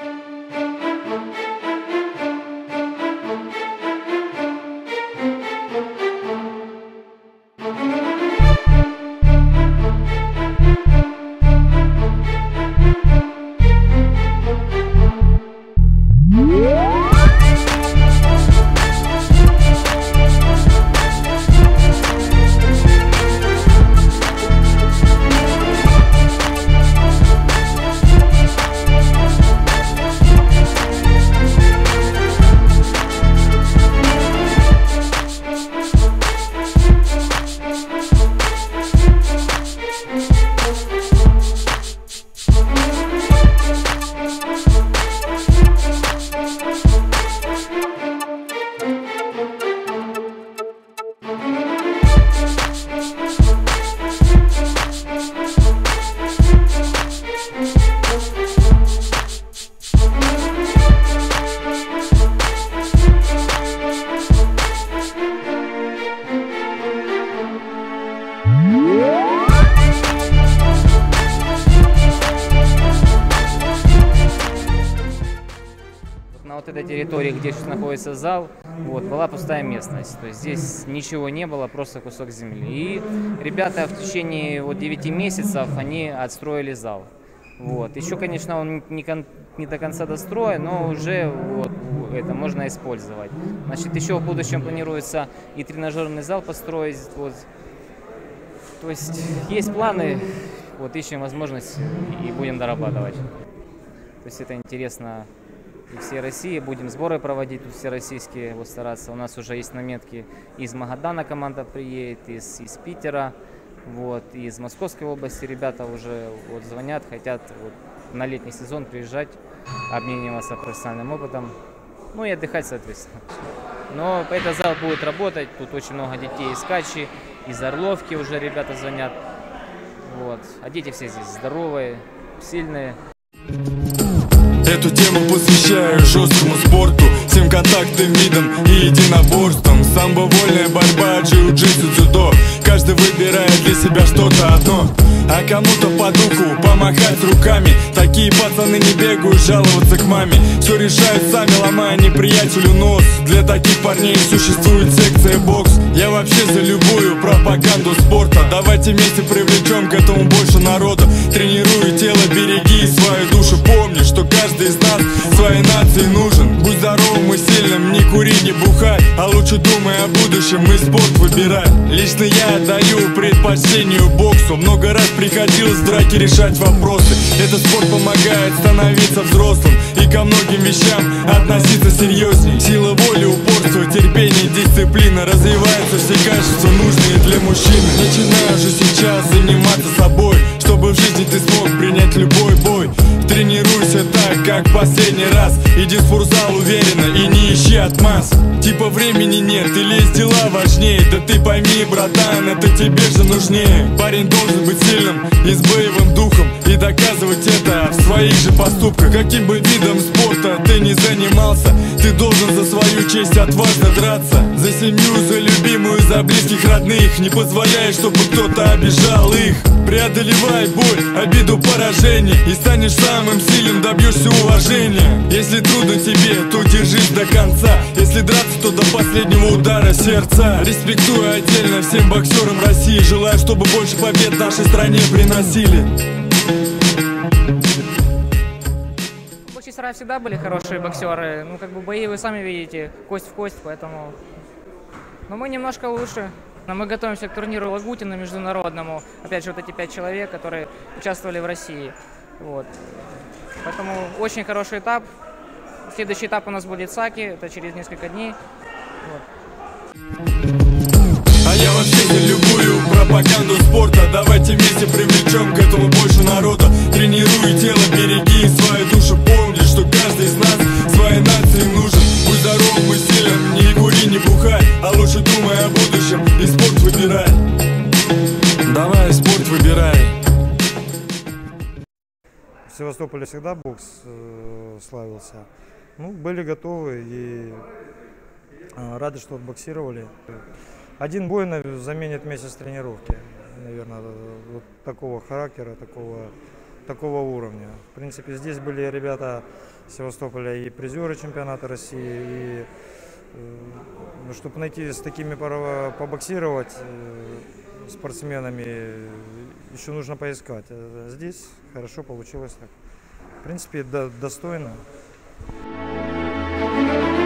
На вот этой территории, где сейчас находится зал, вот, была пустая местность. То есть здесь ничего не было, просто кусок земли. И ребята в течение вот 9 месяцев они отстроили зал. Вот. Еще, конечно, он не до конца достроен, но уже вот, это можно использовать. Значит, еще в будущем планируется и тренажерный зал построить. Вот. То есть планы, вот, ищем возможность и будем дорабатывать. То есть это интересно и всей России. Будем сборы проводить тут всероссийские, вот, стараться. У нас уже есть наметки, из Магадана команда приедет, из Питера, вот, из Московской области ребята уже вот звонят, хотят вот на летний сезон приезжать, обмениваться профессиональным опытом, ну и отдыхать, соответственно. Но этот зал будет работать, тут очень много детей из Качи, из Орловки уже ребята звонят, вот. А дети все здесь здоровые, сильные. Эту тему посвящаю жесткому спорту, всем контактным видам и единоборствам. Самбо, вольная борьба, джиу-джитсу, дзюдо. Каждый выбирает для себя что-то одно. А кому-то по духу помахать руками. Такие пацаны не бегают жаловаться к маме. Все решают сами, ломая неприятелю нос. Для таких парней существует секция бокс. Я вообще за любую пропаганду спорта. Давайте вместе привлечем к этому больше народа. Тренируй тело, береги свою душу. Помни, что каждый из нас своей нации нужен. Будь здоровым и сильным, не кури, не бухай, а лучше думай о будущем и спорт выбирай. Лично я отдаю предпочтению боксу. Много раз приходилось в драке решать вопросы. Этот спорт помогает становиться взрослым и ко многим вещам относиться серьезней. Сила воли, упорство, терпение, дисциплина. Развиваются все качества, нужные для мужчины. Начинаю же сейчас заниматься собой, чтобы в жизни ты смог принять любой бой. Тренируйся так, как в последний раз. Иди в спортзал уверенно и не ищи отмаз. Типа времени нет или есть дела важнее. Да ты пойми, братан, это тебе же нужнее. Парень должен быть сильным и с боевым духом, и доказывать это в своих же поступках. Каким бы видом спорта ты не занимался, ты должен за свою честь отважно драться. За семью, за любимую, за близких, родных. Не позволяй, чтобы кто-то обижал их. Преодолевай боль, обиду, поражение, и станешь самым сильным, добьешься уважения. Если трудно тебе, то держись до конца. Если драться, то до последнего удара сердца. Респектую отдельно всем боксерам России. Желаю, чтобы больше побед нашей стране приносили. В Бахчисарае всегда были хорошие боксеры. Ну, как бы бои вы сами видите, кость в кость, поэтому... Но мы немножко лучше. Но мы готовимся к турниру Лагутина международному. Опять же, вот эти 5 человек, которые участвовали в России. Вот. Поэтому очень хороший этап. Следующий этап у нас будет Саки, это через несколько дней. Вот. А я вообще за любую пропаганду спорта. Давайте вместе привлечем к этому больше народа. Тренируй тело, береги свою душу. Помни, что каждый из нас своей нации нужен. Будь здоровым и сильным, не кури, не бухай, а лучше думай о будущем и спорт выбирай. Давай спорт выбирай. В Севастополе всегда бокс славился. Ну, были готовы и рады, что отбоксировали. Один бой заменит месяц тренировки, наверное, вот такого характера, такого такого уровня. В принципе, здесь были ребята Севастополя и призеры чемпионата России, и чтобы найти с такими побоксировать спортсменами, еще нужно поискать. А здесь хорошо получилось так. В принципе, достойно.